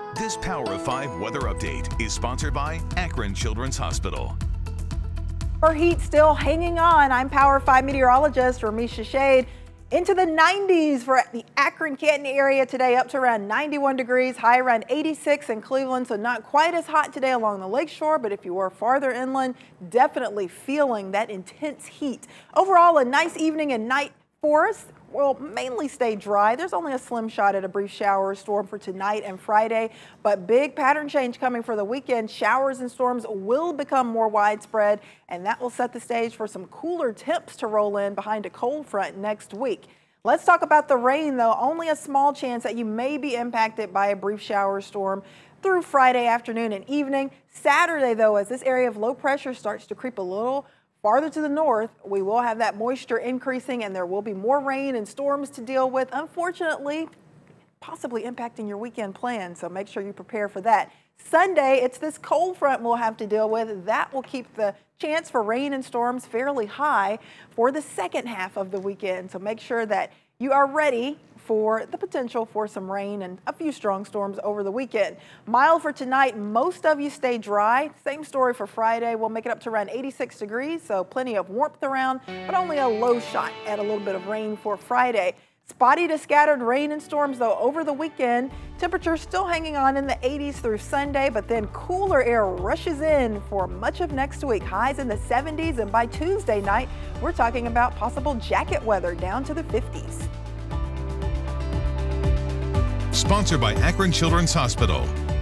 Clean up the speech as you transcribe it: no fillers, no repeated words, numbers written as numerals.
This Power of 5 weather update is sponsored by Akron Children's Hospital. Our heat still hanging on. I'm Power 5 meteorologist Ramisha Shade. Into the 90s for the Akron-Canton area today, up to around 91 degrees, high around 86 in Cleveland, so not quite as hot today along the lakeshore, but if you were farther inland, definitely feeling that intense heat. Overall, a nice evening and night for us. Will mainly stay dry. There's only a slim shot at a brief shower or storm for tonight and Friday, but big pattern change coming for the weekend. Showers and storms will become more widespread, and that will set the stage for some cooler temps to roll in behind a cold front next week. Let's talk about the rain, though. Only a small chance that you may be impacted by a brief shower or storm through Friday afternoon and evening. Saturday, though, as this area of low pressure starts to creep a little farther to the north, we will have that moisture increasing and there will be more rain and storms to deal with, unfortunately, possibly impacting your weekend plans, so make sure you prepare for that. Sunday, it's this cold front we'll have to deal with. That will keep the chance for rain and storms fairly high for the second half of the weekend, so make sure that you are ready for the potential for some rain and a few strong storms over the weekend. Mild for tonight, most of you stay dry. Same story for Friday. We'll make it up to around 86 degrees, so plenty of warmth around, but only a low shot at a little bit of rain for Friday. Spotty to scattered rain and storms, though, over the weekend. Temperatures still hanging on in the 80s through Sunday, but then cooler air rushes in for much of next week. Highs in the 70s, and by Tuesday night, we're talking about possible jacket weather down to the 50s. Sponsored by Akron Children's Hospital.